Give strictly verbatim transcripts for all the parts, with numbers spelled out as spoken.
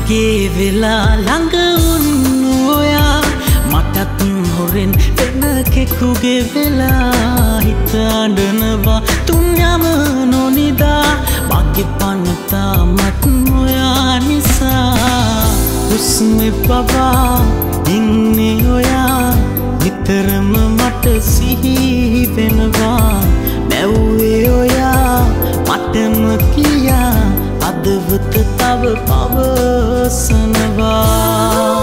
මගේ වෙලා ළඟ වුණු ඔයා මටත් හොරෙන් වෙන කෙකුගේ වෙලා හිත අඬනවා තුන් යම නොනිදා මගේ පනතා මත් ඔයා නිසා හුස්මෙ පවා ඉන්නේ ඔයා නිතරම මට සිහි වෙනවා මැව්වේ ඔයා මටම කියා අදවත තව පවසනවා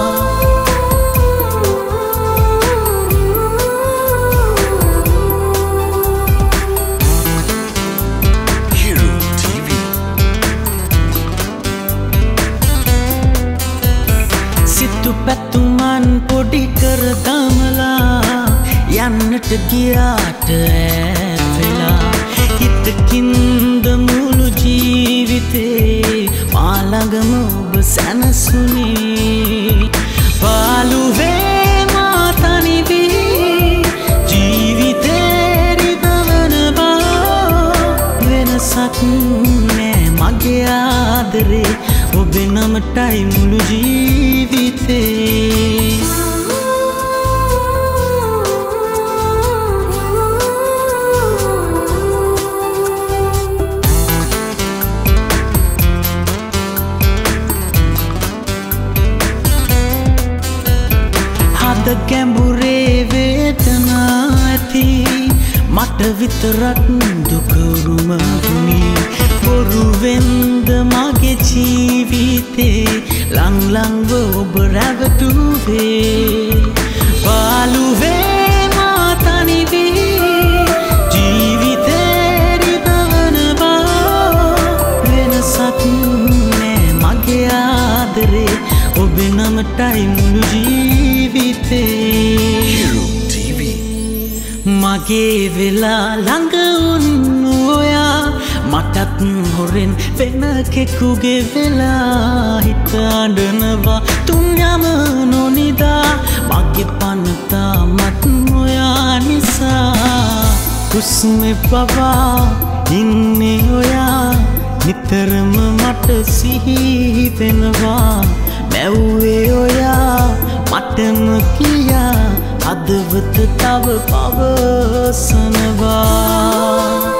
පැතුමන් පොඩි කර දමලා යන්නට ගියාට ඈත් වෙලා හිතකින්ද මුළු ජීවිතේ මා ළඟම ඔබ සැනසුනේ පාළුවේ මා තනි වී ජීවිතේ රිදවනවා වෙනසක් නෑ මගේ ආදරේ ඔබේ නමටයි මුළු ජීවිතේ හද ගැඹුරේ වේදනා ඇති මට විතරක් දුක උරුම වුණේ බොරුවෙන්ද මගේ ජීවිතේ ලං ලංව ඔබ රැවටුවේ පාළුවේ මා තනි වී ජීවිතේ රිදවනවා වෙනසක් නෑ මගේ ආදරේ ඔබේ නමටයි මුළු ජීවිතේ මගේ වෙලා ළඟ වුණු ඔයා මටත් හොරෙන් වෙන කෙකුගේ වෙලා හිත අඬනවා තුන් යම නොනිදා මගේ පනතා මත් ඔයා නිසා හුස්මෙ පවා ඉන්නේ ඔයා නිතරම මට සිහි වෙනවා මැව්වේ ඔයා මටම කියා අදවත තව පවසනවා